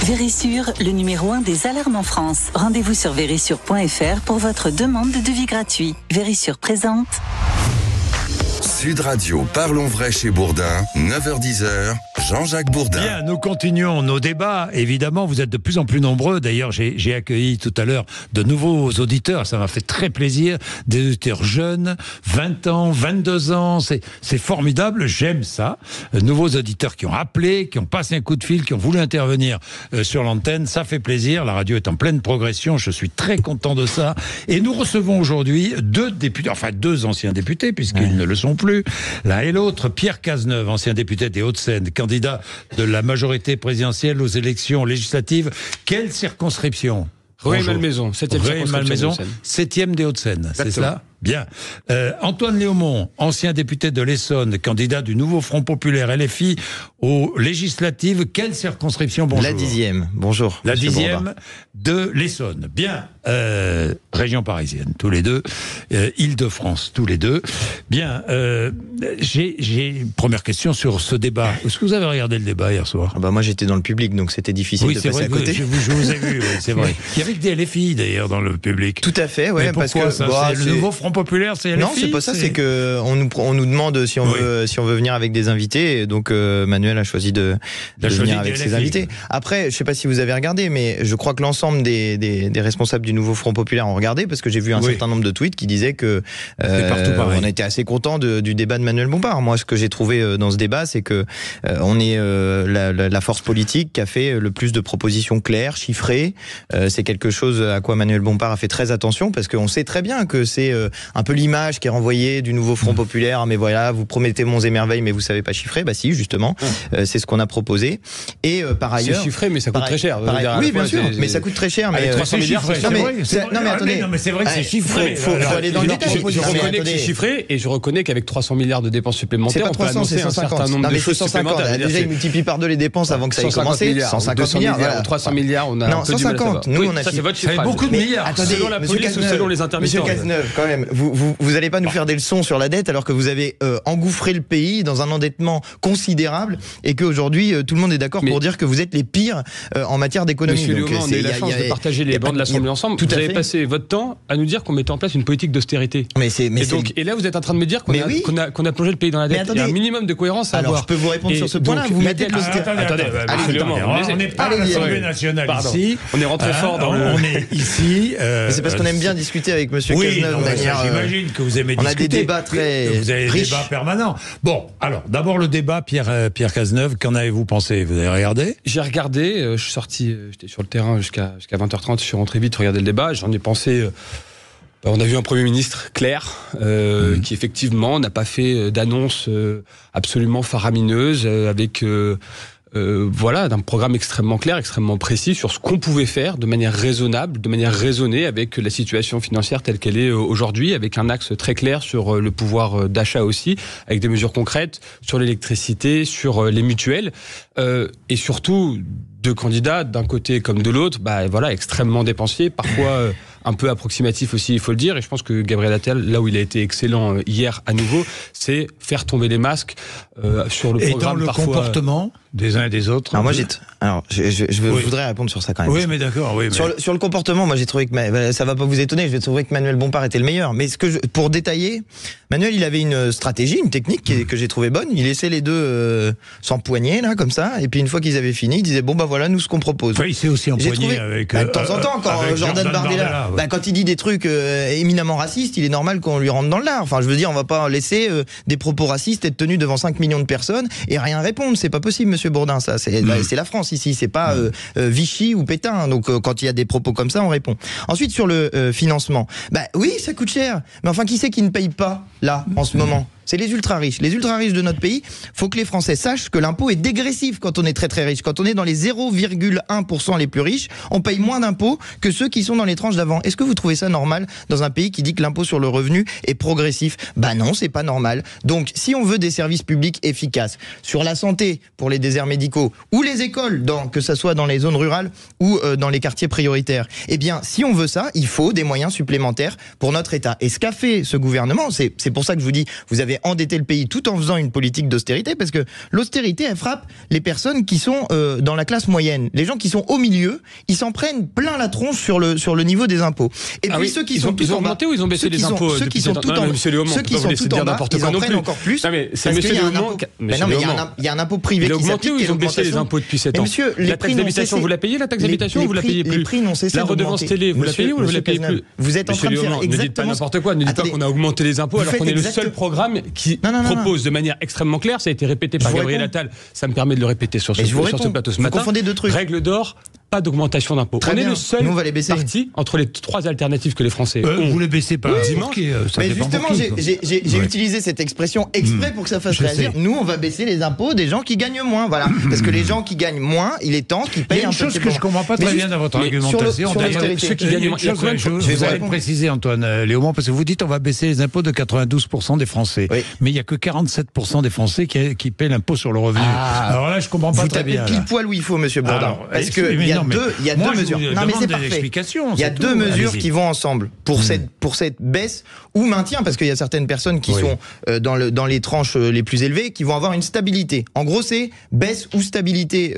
Vérissure, le numéro 1 des alarmes en France. Rendez-vous sur vérissure.fr pour votre demande de devis gratuit. Vérissure présente. Sud Radio, parlons vrai chez Bourdin, 9h-10h, Jean-Jacques Bourdin. Bien, nous continuons nos débats. Évidemment, vous êtes de plus en plus nombreux. D'ailleurs, j'ai accueilli tout à l'heure de nouveaux auditeurs. Ça m'a fait très plaisir. Des auditeurs jeunes, 20 ans, 22 ans. C'est formidable. J'aime ça. Nouveaux auditeurs qui ont appelé, qui ont passé un coup de fil, qui ont voulu intervenir sur l'antenne. Ça fait plaisir. La radio est en pleine progression. Je suis très content de ça. Et nous recevons aujourd'hui deux anciens députés, puisqu'ils ne le sont plus. L'un et l'autre, Pierre Cazeneuve, ancien député des Hauts-de-Seine, candidat de la majorité présidentielle aux élections législatives. Quelle circonscription ? Rueil-Malmaison, 7e circonscription. 7e des Hauts-de-Seine, c'est ça ? Bien. Antoine Léaumont, ancien député de l'Essonne, candidat du nouveau Front Populaire LFI aux législatives. Quelle circonscription ? Bonjour. La 10e. Bonjour. La 10e de l'Essonne. Bien. Région parisienne, tous les deux. Île-de-France, tous les deux. Bien. J'ai une première question sur ce débat. Est-ce que vous avez regardé le débat hier soir ? Moi, j'étais dans le public, donc c'était difficile de passer à côté. Je vous ai vu, oui, c'est vrai. Il y avait des LFI, d'ailleurs, dans le public. Tout à fait, oui. Parce que c'est le nouveau Front Populaire, c'est LFI ? Non, c'est pas ça, c'est que on nous demande si on veut venir avec des invités, et donc Manuel a choisi de venir avec ses invités. Après, je sais pas si vous avez regardé, mais je crois que l'ensemble des responsables du nouveau Front Populaire ont regardé, parce que j'ai vu un certain nombre de tweets qui disaient que on était assez contents du débat de Manuel Bompard. Moi, ce que j'ai trouvé dans ce débat, c'est que on est la force politique qui a fait le plus de propositions claires, chiffrées. C'est quelque chose à quoi Manuel Bompard a fait très attention, parce qu'on sait très bien que c'est un peu l'image qui est renvoyée du nouveau Front Populaire. Mais voilà, vous promettez monts et merveilles, mais vous savez pas chiffrer. Bah si, justement, c'est ce qu'on a proposé. Et par ailleurs, c'est chiffré, mais ça coûte très cher. Oui, bien sûr, mais ça coûte très cher. Mais 300 milliards, non mais attendez, mais c'est vrai que c'est chiffré. Faut aller dans le détail. Je reconnais que c'est chiffré, et je reconnais qu'avec 300 milliards de dépenses supplémentaires, on peut annoncer un certain nombre de choses supplémentaires. Déjà, il multiplie par 2 les dépenses avant que ça ait commencé. 150 milliards, 300 milliards, on a un peu du mal à savoir. Nous, on a ça, c'est votre chiffrage. Ça fait beaucoup de milliards. Attendez, selon la police ou selon les intermittents. Monsieur Cazeneuve, quand même, vous allez pas nous faire des leçons sur la dette alors que vous avez engouffré le pays dans un endettement considérable, et qu'aujourd'hui tout le monde est d'accord pour dire que vous êtes les pires en matière d'économie. Monsieur Léaumont, on a eu la chance de partager les bancs de l'Assemblée ensemble. Vous avez passé votre temps à nous dire qu'on mettait en place une politique d'austérité. Et là, vous êtes en train de me dire qu'on a plongé le pays dans la dette. Il y a un minimum de cohérence à avoir. Alors, je peux vous répondre sur ce point-là. Vous mettez de l'austérité. Attendez, on n'est pas à l'Assemblée nationale ici. On est rentré fort dans le... On est ici. C'est parce qu'on aime bien discuter avec Monsieur Cazeneuve. J'imagine que vous aimez discuter. On a des débats très riches. Vous avez des débats permanents. Bon, alors, d'abord le débat, Pierre Cazeneuve, qu'en avez-vous pensé ? Vous avez regardé ? J'ai regardé, je suis sorti, j'étais sur le terrain jusqu'à 20h30, je suis rentré vite regarder le débat, j'en ai pensé... On a vu un Premier ministre clair, qui effectivement n'a pas fait d'annonce absolument faramineuse, avec... d'un programme extrêmement clair, extrêmement précis sur ce qu'on pouvait faire de manière raisonnable, de manière raisonnée avec la situation financière telle qu'elle est aujourd'hui, avec un axe très clair sur le pouvoir d'achat aussi, avec des mesures concrètes sur l'électricité, sur les mutuelles, et surtout deux candidats d'un côté comme de l'autre, extrêmement dépensiers, parfois un peu approximatif aussi, il faut le dire. Et je pense que Gabriel Attal, là où il a été excellent hier à nouveau, c'est faire tomber les masques sur le programme. Et dans le comportement des uns et des autres. Je voudrais répondre sur ça quand même. Oui, mais d'accord. Oui, sur le comportement, moi j'ai trouvé que ça va pas vous étonner. Je vais trouver que Manuel Bompard était le meilleur. Mais pour détailler, Manuel, il avait une stratégie, une technique que j'ai trouvé bonne. Il laissait les deux s'empoigner là comme ça, et puis une fois qu'ils avaient fini, il disait voilà nous ce qu'on propose. Il s'est aussi empoigné avec. De temps en temps, quand Jordan Bardella. Quand il dit des trucs éminemment racistes, il est normal qu'on lui rentre dans le lard. Enfin, je veux dire, on va pas laisser des propos racistes être tenus devant 5 millions de personnes et rien répondre. C'est pas possible, Monsieur Bourdin. Ça, c'est la France ici. C'est pas Vichy ou Pétain. Donc, quand il y a des propos comme ça, on répond. Ensuite, sur le financement, oui, ça coûte cher. Mais enfin, qui c'est qui ne paye pas là en ce moment ? C'est les ultra-riches. Les ultra-riches de notre pays, faut que les Français sachent que l'impôt est dégressif quand on est très très riche. Quand on est dans les 0,1% les plus riches, on paye moins d'impôts que ceux qui sont dans les tranches d'avant. Est-ce que vous trouvez ça normal dans un pays qui dit que l'impôt sur le revenu est progressif ? Non, c'est pas normal. Donc, si on veut des services publics efficaces, sur la santé, pour les déserts médicaux, ou les écoles, que ça soit dans les zones rurales ou dans les quartiers prioritaires, si on veut ça, il faut des moyens supplémentaires pour notre État. Et ce qu'a fait ce gouvernement, c'est pour ça que je vous dis, vous avez endetter le pays tout en faisant une politique d'austérité, parce que l'austérité, elle frappe les personnes qui sont dans la classe moyenne. Les gens qui sont au milieu, ils s'en prennent plein la tronche sur le niveau des impôts. Et puis ceux qui sont tout en bas, augmenté ou ils ont baissé les impôts? Ceux qui sont tout en bas, ils en prennent encore plus. Non, mais c'est monsieur Léaumont. Il y a un impôt privé qui s'applique. Ils ont augmenté ou ils ont baissé les impôts depuis 7 ans? La taxe d'habitation, vous la payez, la taxe d'habitation, ou vous la payez plus? Les prix n'ont cessé d'augmenter. La redevance télé, vous la payez ou vous la payez plus? Vous êtes en train de faire exactement. Ne dites pas n'importe quoi, ne dites pas qu'on a augmenté les impôts alors qu'on est le seul programme qui propose de manière extrêmement claire, ça a été répété par Gabriel Attal, ça me permet de le répéter sur ce plateau ce matin. Vous confondez deux trucs. Règle d'or, pas d'augmentation d'impôts. On est le seul parti entre les 3 alternatives que les Français ont. Vous les baissez pas dimanche. Mais justement, j'ai utilisé cette expression exprès pour que ça fasse réagir. Nous, on va baisser les impôts des gens qui gagnent moins. Voilà. Parce que les gens qui gagnent moins, il est temps qu'ils payent un peu. Il y a une chose que je ne comprends pas très bien dans votre argumentation. Ceux qui gagnent moins. Vous allez préciser, Antoine Léaumont, parce que vous dites on va baisser les impôts de 92% des Français. Mais il n'y a que 47% des Français qui paient l'impôt sur le revenu. Alors là, je ne comprends pas très bien. Pile poil où il faut, monsieur Bourdin. Parce qu'il y a deux mesures. Non, mais c'est parfait. Il y a deux mesures qui vont ensemble pour cette baisse ou maintien, parce qu'il y a certaines personnes qui sont dans les tranches les plus élevées qui vont avoir une stabilité. En gros, c'est baisse ou stabilité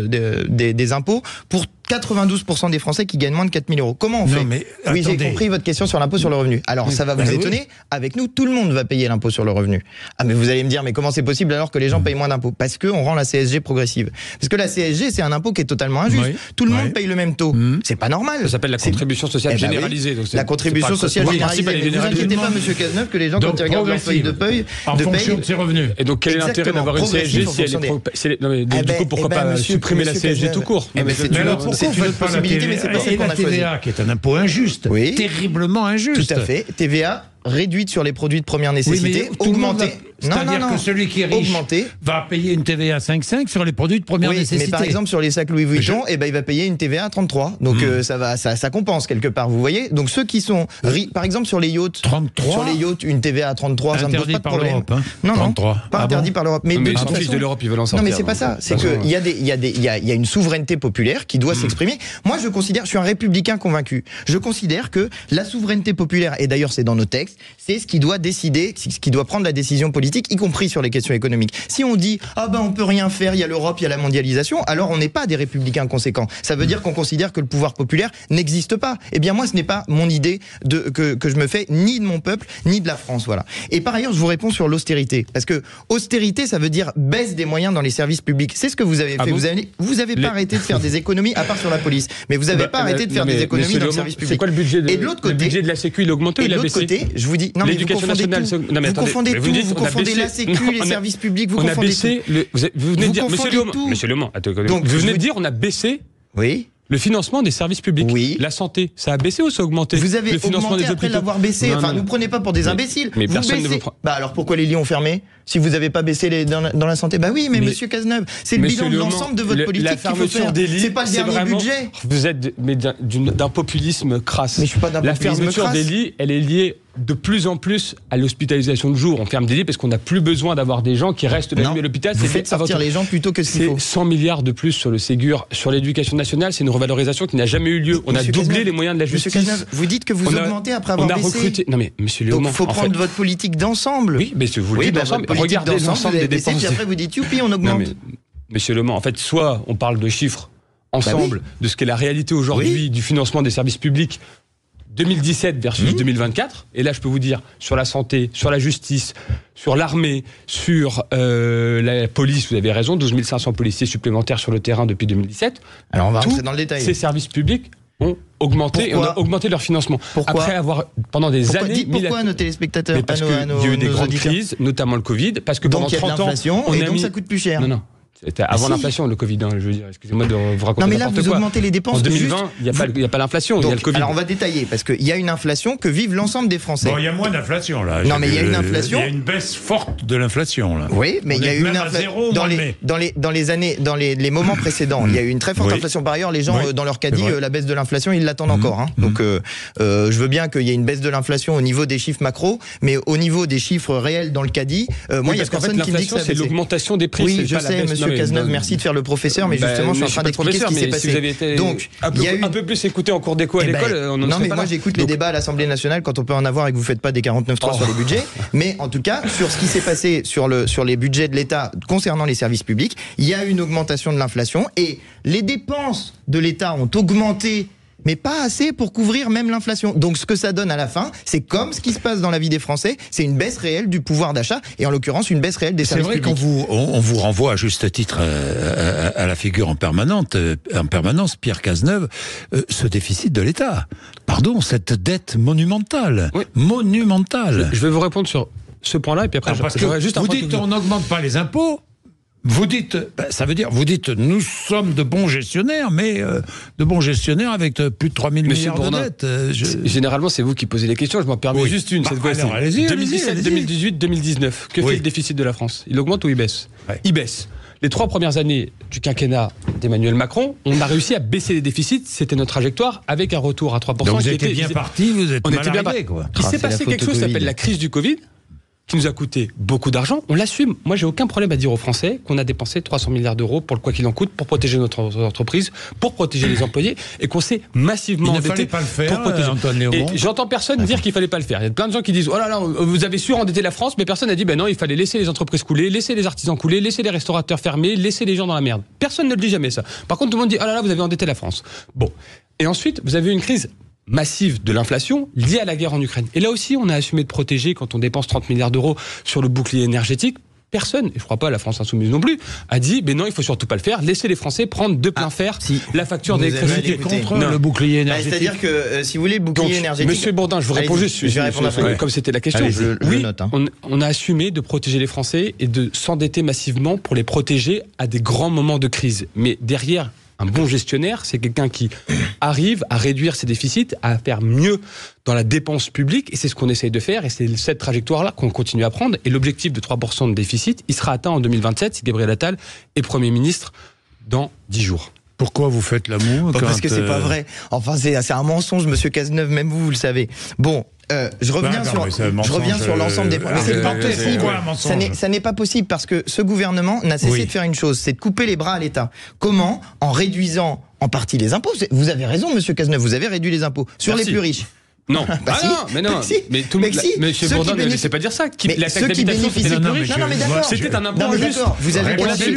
des impôts pour 92% des Français qui gagnent moins de 4 000 euros. Comment on fait? Oui, j'ai compris votre question sur l'impôt sur le revenu. Alors, ça va vous étonner. Avec nous, tout le monde va payer l'impôt sur le revenu. Ah, mais vous allez me dire, mais comment c'est possible alors que les gens payent moins d'impôts? Parce qu'on rend la CSG progressive. Parce que la CSG, c'est un impôt qui est totalement injuste. Tout le monde paye le même taux. C'est pas normal. Ça s'appelle la contribution sociale généralisée. Donc la contribution sociale généralisée. Ne vous inquiétez pas, monsieur Cazeneuve, que les gens, quand ils regardent leur feuille de paye, en fonction de ses revenus. Et donc, quel est l'intérêt d'avoir une CSG si elle est... Du coup, pourquoi pas supprimer la CSG tout court? C'est une autre possibilité. Mais c'est pas celle qu'on a choisie. La TVA, qui est un impôt injuste, terriblement injuste. Tout à fait. TVA réduite sur les produits de première nécessité, augmentée. C'est-à-dire que celui qui est riche va payer une TVA 5,5 sur les produits de première nécessité. Mais par exemple, sur les sacs Louis Vuitton, il va payer une TVA 33. Donc ça compense quelque part, vous voyez. Donc ceux qui sont par exemple sur les yachts, 33 sur les yachts, une TVA à 33, ça ne pose pas de problème. Non, pas interdit par l'Europe. Mais les fils de l'Europe, ils veulent en sortir. Non, mais c'est pas ça. C'est qu'il y a une souveraineté populaire qui doit s'exprimer. Moi, je suis un républicain convaincu. Je considère que la souveraineté populaire, et d'ailleurs c'est dans nos textes, c'est ce qui doit décider, ce qui doit prendre la décision politique, y compris sur les questions économiques. Si on dit on peut rien faire, il y a l'Europe, il y a la mondialisation, alors on n'est pas des républicains conséquents. Ça veut dire qu'on considère que le pouvoir populaire n'existe pas. Eh bien moi, ce n'est pas mon idée que je me fais ni de mon peuple ni de la France, voilà. Et par ailleurs, je vous réponds sur l'austérité, parce que austérité, ça veut dire baisse des moyens dans les services publics. C'est ce que vous avez fait. Vous avez pas arrêté de faire des économies, à part sur la police, mais vous avez pas arrêté de faire des économies dans les services publics. C'est quoi le budget et de l'autre côté, le budget de la Sécu, il a augmenté ou il a baissé? Et de l'autre côté, je vous dis, non mais vous confondez tout. Vous confondez tout. Vous confondez la Sécu, les services publics. Vous confondez tout. Vous venez de dire, Monsieur Léaumont, donc vous venez de dire, on a baissé. Oui. Le financement des services publics, la santé, ça a baissé ou ça a augmenté? Vous avez augmenté après l'avoir baissé. Enfin, ne vous prenez pas pour des imbéciles. Mais personne ne vous prend. Alors pourquoi les lits ont fermé si vous n'avez pas baissé dans la santé? Oui, mais monsieur Cazeneuve, c'est le bilan de l'ensemble de votre politique qu'il faut faire. C'est pas le dernier budget. Vous êtes d'un populisme crasse. Mais je suis pas d'un populisme crasse. La fermeture des lits, elle est liée de plus en plus à l'hospitalisation de jour. On ferme des lits parce qu'on n'a plus besoin d'avoir des gens qui restent la nuit à l'hôpital. Vous faites sortir les gens plutôt que ce qu'il faut. C'est 100 milliards de plus sur le Ségur, sur l'éducation nationale. C'est une revalorisation qui n'a jamais eu lieu. On a doublé les moyens de la justice. Monsieur Cazeneuve, vous dites que vous augmentez après avoir baissé. Non mais monsieur Léaumont, donc il faut prendre votre politique d'ensemble. Oui, mais vous le dites d'ensemble. Regardez l'ensemble des dépenses. Puis après vous dites youpi, on augmente. Monsieur Léaumont, en fait, soit on parle de chiffres ensemble, de ce qu'est la réalité aujourd'hui du financement des services publics 2017 versus 2024, et là je peux vous dire, sur la santé, sur la justice, sur l'armée, sur la police, vous avez raison, 12 500 policiers supplémentaires sur le terrain depuis 2017. Alors on va rentrer dans le détail. Ces services publics ont augmenté, et on a augmenté leur financement. Pourquoi? Après avoir, pendant des années... Dites pourquoi à nos téléspectateurs, parce qu'il y a eu des grandes crises, notamment le Covid, parce que pendant 30 ans... et donc ça coûte plus cher. Non. C'était avant l'inflation, le Covid, je veux dire. Excusez-moi de vous raconter. Non, mais là, vous augmentez les dépenses. En 2020, il n'y a pas l'inflation, il y a le Covid. Alors, on va détailler, parce qu'il y a une inflation que vivent l'ensemble des Français. Bon, il y a moins d'inflation, là. Non, mais il y a une inflation. Il y a une baisse forte de l'inflation, là. Oui, mais il y a eu une inflation. Dans les années, dans les moments précédents, il y a eu une très forte inflation. Par ailleurs, les gens, dans leur caddie, la baisse de l'inflation, ils l'attendent encore. Donc, je veux bien qu'il y ait une baisse de l'inflation au niveau des chiffres macro, mais au niveau des chiffres réels dans le caddie, moi, il y a personne qui me dit que ça c'est l'augmentation des prix. Oui, je sais, monsieur monsieur Cazeneuve, merci de faire le professeur, mais justement, je suis en train d'expliquer ce qui s'est passé. Si vous avez été donc, un peu plus écouté en cours d'éco à l'école, on en non, mais pas moi, là. j'écoute les débats à l'Assemblée nationale quand on peut en avoir et que vous faites pas des 49.3 sur les budgets. Mais en tout cas, sur ce qui s'est passé sur les budgets de l'État concernant les services publics, il y a une augmentation de l'inflation et les dépenses de l'État ont augmenté, mais pas assez pour couvrir même l'inflation. Donc ce que ça donne à la fin, c'est comme ce qui se passe dans la vie des Français, c'est une baisse réelle du pouvoir d'achat et en l'occurrence une baisse réelle des services publics. C'est vrai qu'on vous renvoie à juste titre à la figure en permanence, Pierre Cazeneuve, ce déficit de l'État. Pardon, cette dette monumentale. Oui. Monumentale. Je vais vous répondre sur ce point-là et puis après, parce que juste vous dites on n'augmente pas les impôts. Vous dites, ça veut dire, nous sommes de bons gestionnaires, mais de bons gestionnaires avec plus de 3 000 milliards de dettes. Généralement, c'est vous qui posez les questions. Je m'en permets juste une cette fois-ci. 2017, 2018, 2019. Que fait le déficit de la France? Il augmente ou il baisse? Il baisse. Les 3 premières années du quinquennat d'Emmanuel Macron, on a réussi à baisser les déficits. C'était notre trajectoire avec un retour à 3%. Donc vous étiez bien parti, vous êtes mal arrivé, quoi. Il s'est passé quelque chose qui s'appelle la crise du Covid, qui nous a coûté beaucoup d'argent, on l'assume. Moi, j'ai aucun problème à dire aux Français qu'on a dépensé 300 milliards d'euros pour le quoi qu'il en coûte, pour protéger notre entreprise, pour protéger les employés, et qu'on s'est massivement endetté. Il ne fallait pas le faire, pour protéger. Antoine Léaumont. Et j'entends personne dire qu'il fallait pas le faire. Il y a plein de gens qui disent oh là là, vous avez surendetté la France, mais personne n'a dit ben non, il fallait laisser les entreprises couler, laisser les artisans couler, laisser les restaurateurs fermer, laisser les gens dans la merde. Personne ne le dit jamais ça. Par contre, tout le monde dit oh là là, vous avez endetté la France. Bon. Et ensuite, vous avez une crise massive de l'inflation liée à la guerre en Ukraine. Et là aussi, on a assumé de protéger quand on dépense 30 milliards d'euros sur le bouclier énergétique. Personne, et je ne crois pas la France Insoumise non plus, a dit mais non, il faut surtout pas le faire, laissez les Français prendre de plein fer la facture d'électricité. Contre le bouclier énergétique. C'est-à-dire que si vous voulez le bouclier énergétique... Monsieur Bourdin, je vous réponds juste, je vais répondre comme c'était la question. Oui, on a assumé de protéger les Français et de s'endetter massivement pour les protéger à des grands moments de crise. Mais derrière, un bon gestionnaire, c'est quelqu'un qui arrive à réduire ses déficits, à faire mieux dans la dépense publique, et c'est ce qu'on essaye de faire, et c'est cette trajectoire-là qu'on continue à prendre. Et l'objectif de 3% de déficit, il sera atteint en 2027 si Gabriel Attal est Premier ministre dans 10 jours. Pourquoi vous faites l'amour Parce que c'est pas vrai. Enfin, c'est un mensonge, monsieur Cazeneuve, même vous le savez. Bon, je reviens sur l'ensemble des points. Mais c'est pas possible. Ça n'est pas possible parce que ce gouvernement n'a cessé de faire une chose, c'est de couper les bras à l'État. Comment? En réduisant en partie les impôts. Vous avez raison, monsieur Cazeneuve, vous avez réduit les impôts sur les plus riches. Non, mais tout le monde. Monsieur Bourdin ne laissez pas dire ça. La taxe d'habitation, c'était les plus riches. C'était un impôt injuste. Vous avez caché.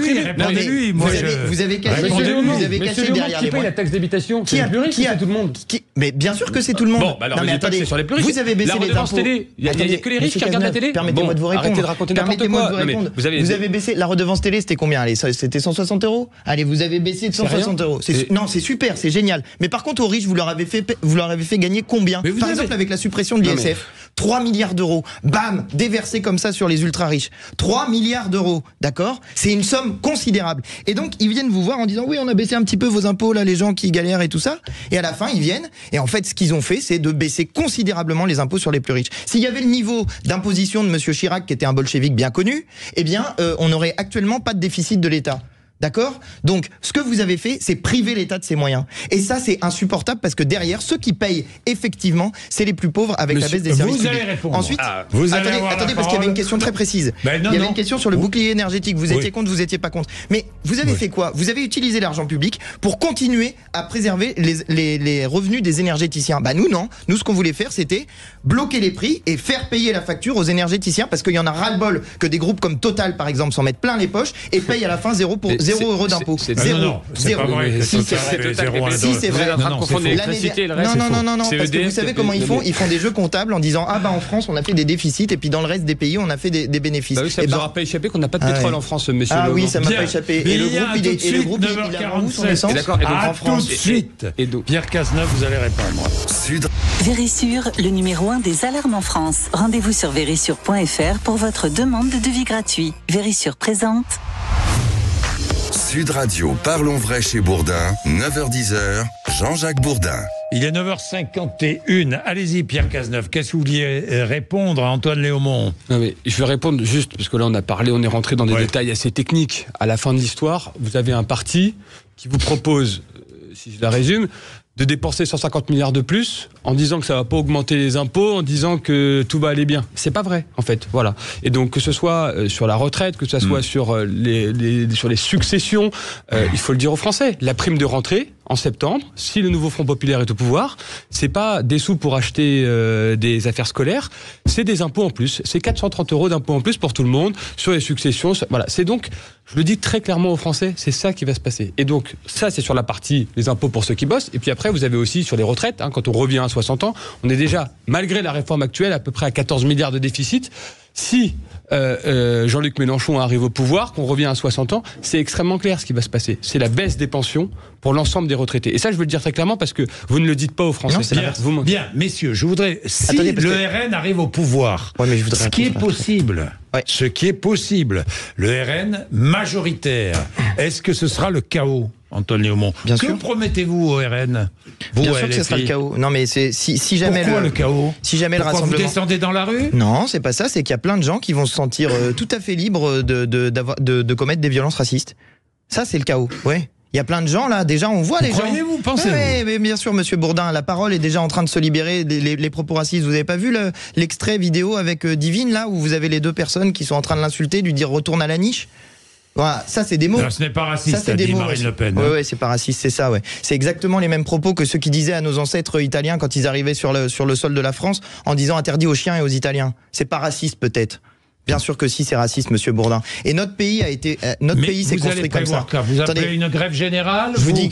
Vous avez caché derrière les mots. La taxe d'habitation, c'est les plus riches, c'est tout le monde. Mais bien sûr que c'est tout le monde. Bon, alors c'est sur les plus riches. Vous avez baissé les impôts. Il y a que les riches qui regardent la télé. Permettez-moi de vous répondre. Arrêtez de raconter n'importe quoi. Vous avez baissé la redevance télé, c'était combien? Allez, c'était 160 €. Allez, vous avez baissé de 160 €. Non, c'est super, c'est génial. Mais par contre, aux riches, vous leur avez fait gagner combien? Par exemple, avec la suppression de l'ISF, 3 milliards d'euros, bam, déversés comme ça sur les ultra-riches. 3 milliards d'euros, d'accord? C'est une somme considérable. Et donc, ils viennent vous voir en disant, oui, on a baissé un petit peu vos impôts, là, les gens qui galèrent et tout ça. Et à la fin, ils viennent, et en fait, ce qu'ils ont fait, c'est de baisser considérablement les impôts sur les plus riches. S'il y avait le niveau d'imposition de monsieur Chirac, qui était un bolchevique bien connu, eh bien, on n'aurait actuellement pas de déficit de l'État. D'accord? Donc, ce que vous avez fait, c'est priver l'État de ses moyens. Et ça, c'est insupportable parce que derrière, ceux qui payent effectivement, c'est les plus pauvres avec la baisse des services publics. Vous allez répondre. Ensuite, attendez, parce qu'il y avait une question très précise. Il y avait une question sur le bouclier énergétique. Vous étiez contre, vous étiez pas contre. Mais vous avez fait quoi? Vous avez utilisé l'argent public pour continuer à préserver les revenus des énergéticiens. Bah nous, non. Nous, ce qu'on voulait faire, c'était bloquer les prix et faire payer la facture aux énergéticiens parce qu'il y en a ras-le-bol que des groupes comme Total, par exemple, s'en mettent plein les poches et payent à la fin 0 € d'impôt. Non, c'est pas vrai. Si, c'est vrai. Non, parce que vous savez comment ils font? Ils font des jeux comptables en disant ah bah en France on a fait des déficits et puis dans le reste des pays on a fait des bénéfices. Ça vous aura pas échappé qu'on n'a pas de pétrole en France, monsieur. Ah oui, ça m'a pas échappé. Et le groupe il a vendu son essence. D'accord. Et donc en France. Tout de suite. Pierre Cazeneuve, vous allez répondre. Vérissure, le numéro 1 des alarmes en France. Rendez-vous sur vérissure.fr pour votre demande de devis gratuit. Vérissure présente. Sud Radio, parlons vrai chez Bourdin, 9h-10h, Jean-Jacques Bourdin. Il est 9h51. Allez-y, Pierre Cazeneuve. Qu'est-ce que vous vouliez répondre à Antoine Léaumont? Non, mais je vais répondre juste, parce que là, on est rentré dans des détails assez techniques. À la fin de l'histoire, vous avez un parti qui vous propose, si je la résume, de dépenser 150 milliards de plus en disant que ça va pas augmenter les impôts, en disant que tout va aller bien. C'est pas vrai, en fait. Voilà. Et donc, que ce soit sur la retraite, que ce soit sur les successions, il faut le dire aux Français. La prime de rentrée, en septembre, si le nouveau Front populaire est au pouvoir, c'est pas des sous pour acheter des affaires scolaires, c'est des impôts en plus. C'est 430 € d'impôts en plus pour tout le monde sur les successions. Voilà. C'est donc, je le dis très clairement aux Français, c'est ça qui va se passer. Et donc, ça, c'est sur la partie les impôts pour ceux qui bossent. Et puis après, vous avez aussi sur les retraites, quand on revient à 60 ans, on est déjà, malgré la réforme actuelle, à peu près à 14 milliards de déficit. Si Jean-Luc Mélenchon arrive au pouvoir, qu'on revient à 60 ans, c'est extrêmement clair ce qui va se passer. C'est la baisse des pensions pour l'ensemble des retraités. Et ça, je veux le dire très clairement parce que vous ne le dites pas aux Français. Non, bien, messieurs, je voudrais, si le RN arrive au pouvoir, ce qui est possible, le RN majoritaire, est-ce que ce sera le chaos, Antoine Léaumont? Que promettez-vous au RN? Bien sûr que ce sera le chaos. Non, mais si jamais le chaos? Si jamais le rassemblement. Vous descendez dans la rue? Non, c'est pas ça. C'est qu'il y a plein de gens qui vont se sentir tout à fait libres de commettre des violences racistes. Ça, c'est le chaos. Ouais. Il y a plein de gens là. Déjà, on voit les gens. Croyez-vous, pensez-vous? Oui, mais bien sûr, Monsieur Bourdin. La parole est déjà en train de se libérer. Les propos racistes. Vous avez pas vu l'extrait vidéo avec Divine là où vous avez les deux personnes qui sont en train de l'insulter, lui dire retourne à la niche? Voilà, ça c'est des mots. Non, ce n'est pas raciste, ça, dit Marine Le Pen. Oui, c'est pas raciste, c'est ça, ouais. C'est exactement les mêmes propos que ceux qui disaient à nos ancêtres italiens quand ils arrivaient sur le sol de la France en disant interdit aux chiens et aux Italiens. C'est pas raciste peut-être. Bien sûr que si, c'est raciste, Monsieur Bourdin. Et notre pays a été, pays s'est construit comme ça. Vous appelez une grève générale? Je vous dis,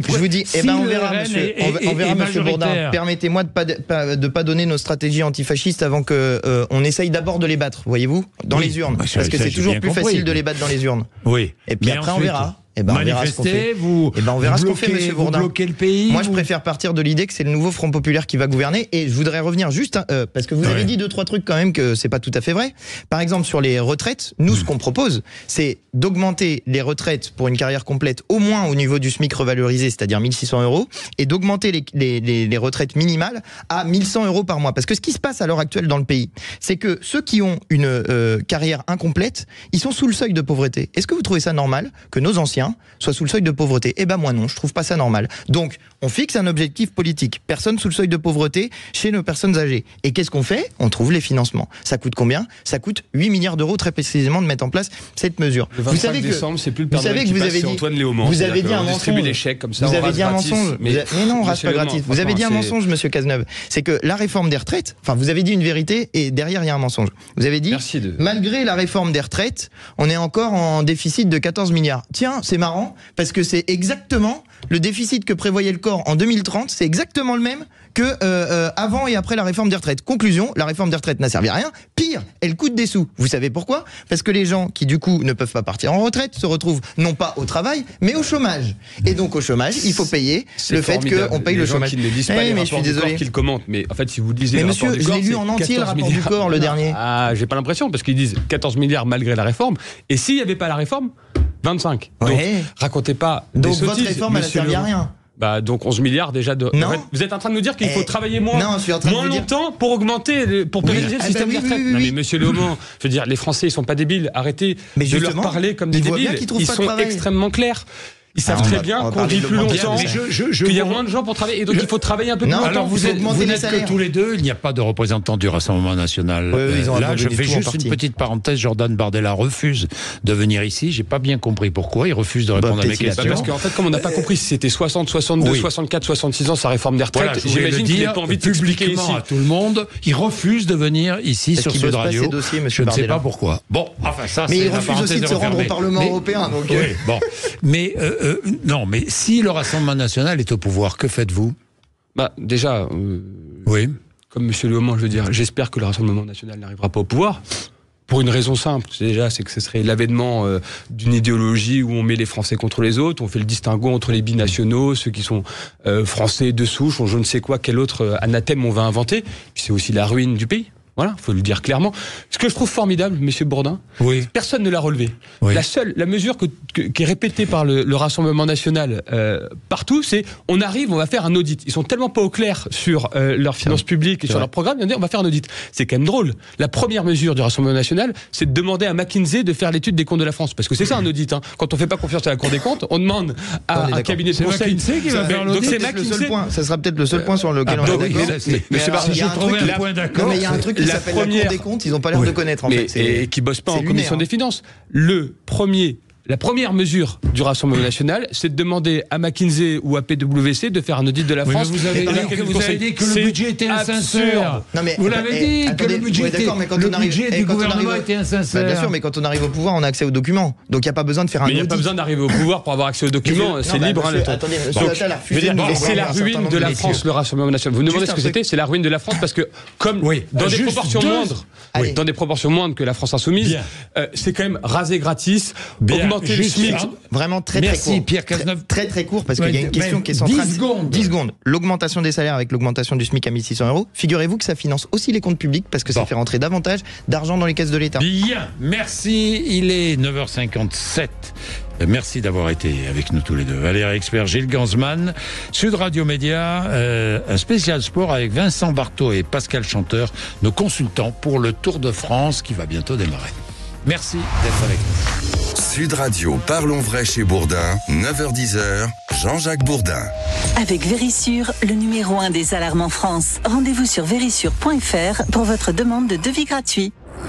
on verra, monsieur. On verra, Monsieur Bourdin. Permettez-moi de pas donner nos stratégies antifascistes avant que on essaye d'abord de les battre, voyez-vous, dans les urnes, parce que c'est toujours plus facile de les battre dans les urnes. Oui. Et puis après, on verra. Manifester, on verra ce qu'on fait, Monsieur Bourdin. Bloquer le pays. Moi, je préfère partir de l'idée que c'est le nouveau Front populaire qui va gouverner. Et je voudrais revenir juste, parce que vous avez dit 2-3 trucs quand même que c'est pas tout à fait vrai. Par exemple, sur les retraites, nous, ce qu'on propose, c'est d'augmenter les retraites pour une carrière complète au moins au niveau du SMIC revalorisé, c'est-à-dire 1 600 €, et d'augmenter les retraites minimales à 1 100 € par mois. Parce que ce qui se passe à l'heure actuelle dans le pays, c'est que ceux qui ont une carrière incomplète, ils sont sous le seuil de pauvreté. Est-ce que vous trouvez ça normal que nos anciens soient sous le seuil de pauvreté? Eh ben moi non, je trouve pas ça normal. Donc on fixe un objectif politique, personne sous le seuil de pauvreté chez nos personnes âgées. Et qu'est-ce qu'on fait? On trouve les financements. Ça coûte combien? Ça coûte 8 milliards d'euros très précisément de mettre en place cette mesure. Le 25 décembre, c'est plus le Père Noël qui passe, c'est Antoine Léaumont. Vous avez dit un mensonge. Les chèques comme ça, vous avez dit un mensonge. Mais non, on reste pas gratis. Vous avez dit un mensonge, Monsieur Cazeneuve. C'est que la réforme des retraites, enfin vous avez dit une vérité et derrière il y a un mensonge. Vous avez dit, malgré la réforme des retraites, on est encore en déficit de 14 milliards. Tiens, c'est marrant, parce que c'est exactement le déficit que prévoyait le corps en 2030, c'est exactement le même que avant et après la réforme des retraites. Conclusion, la réforme des retraites n'a servi à rien. Pire, elle coûte des sous. Vous savez pourquoi? Parce que les gens qui du coup ne peuvent pas partir en retraite se retrouvent non pas au travail, mais au chômage. Et donc au chômage, il faut payer le fait qu'on paye le chômage. Qui ne disent pas les mais je suis désolé. Qu'ils commentent. Mais en fait, si vous lisez mais le monsieur, rapport du corps, je l'ai lu en entier le rapport du corps, le dernier. Ah, j'ai pas l'impression parce qu'ils disent 14 milliards malgré la réforme. Et s'il n'y avait pas la réforme, 25. Donc, racontez pas des sottises. Donc votre réforme, elle n'a servi à rien. Bah donc 11 milliards déjà de... Non. En fait, vous êtes en train de nous dire qu'il faut travailler moins longtemps pour augmenter, pour pérenniser le système de retraite. Non mais Monsieur Léaumont, je veux dire, les Français ils sont pas débiles, arrêtez de leur parler comme des débiles, ils sont extrêmement clairs. Ils savent très bien qu'on vit plus longtemps, qu'il y a moins de gens pour travailler, et donc il faut travailler un peu plus longtemps. Alors vous n'êtes que tous les deux, il n'y a pas de représentants du Rassemblement National. Là, je fais juste une petite parenthèse, Jordan Bardella refuse de venir ici, j'ai pas bien compris pourquoi, il refuse de répondre à mes questions. Parce qu'en fait, comme on n'a pas compris si c'était 60, 62, 64, 66 ans, sa réforme des retraites, j'imagine qu'il n'a pas envie de s'expliquer ici. À tout le monde, il refuse de venir ici sur Sud Radio. Je ne sais pas pourquoi. Bon, enfin ça, mais il refuse aussi de se rendre au Parlement européen. Oui, bon. Mais non, mais si le Rassemblement National est au pouvoir, que faites-vous? Bah déjà, oui. Comme Monsieur Léaumont, je veux dire, j'espère que le Rassemblement National n'arrivera pas au pouvoir. Pour une raison simple, déjà, c'est que ce serait l'avènement d'une idéologie où on met les Français contre les autres, on fait le distinguo entre les binationaux, ceux qui sont français de souche, ou je ne sais quoi, quel autre anathème on va inventer. Puis c'est aussi la ruine du pays. Voilà, faut le dire clairement. Ce que je trouve formidable, Monsieur Bourdin, personne ne l'a relevé. Oui. La mesure qui est répétée par le Rassemblement national partout, c'est on va faire un audit. Ils sont tellement pas au clair sur leurs finances publiques et sur leur programme, on va faire un audit. C'est quand même drôle. La première mesure du Rassemblement national, c'est de demander à McKinsey de faire l'étude des comptes de la France, parce que c'est ça un audit. Hein. Quand on fait pas confiance à la Cour des comptes, on demande à un cabinet de conseil. McKinsey qui va faire l'audit. Donc c'est McKinsey. Ça sera peut-être le seul point sur lequel on est d'accord. Mais j'ai trouvé un point d'accord. Mais il y a un truc qui s'appelle la Cour des comptes. Ils n'ont pas l'air de connaître en fait. Et qui bossent pas en commission des finances. La première mesure du Rassemblement national, c'est de demander à McKinsey ou à PwC de faire un audit de la France. Vous avez dit que le budget était insincère. Vous l'avez dit que le budget du gouvernement était insincère. Bien sûr, mais quand on arrive au pouvoir, on a accès aux documents. Donc il n'y a pas besoin de faire un audit. Il n'y a pas besoin d'arriver au pouvoir pour avoir accès aux documents. C'est libre. Attendez, c'est la ruine de la France, le Rassemblement national. Vous me demandez ce que c'était. C'est la ruine de la France parce que comme dans des proportions moindres que la France insoumise, c'est quand même rasé gratis, augmenter le SMIC. Vraiment très court. Pierre Cazeneuve. Très court parce qu'il y a une question qui est centrale. 10 secondes. L'augmentation des salaires avec l'augmentation du SMIC à 1 600 €. Figurez-vous que ça finance aussi les comptes publics parce que ça fait rentrer davantage d'argent dans les caisses de l'État. Bien, merci. Il est 9h57. Merci d'avoir été avec nous tous les deux. Valérie Expert, Gilles Gansman, Sud Radio Média, un spécial sport avec Vincent Barthaud et Pascal Chanteur, nos consultants pour le Tour de France qui va bientôt démarrer. Merci d'être avec nous. Sud Radio, parlons vrai chez Bourdin, 9h-10h, Jean-Jacques Bourdin. Avec Vérissure, le numéro 1 des alarmes en France. Rendez-vous sur vérissure.fr pour votre demande de devis gratuit.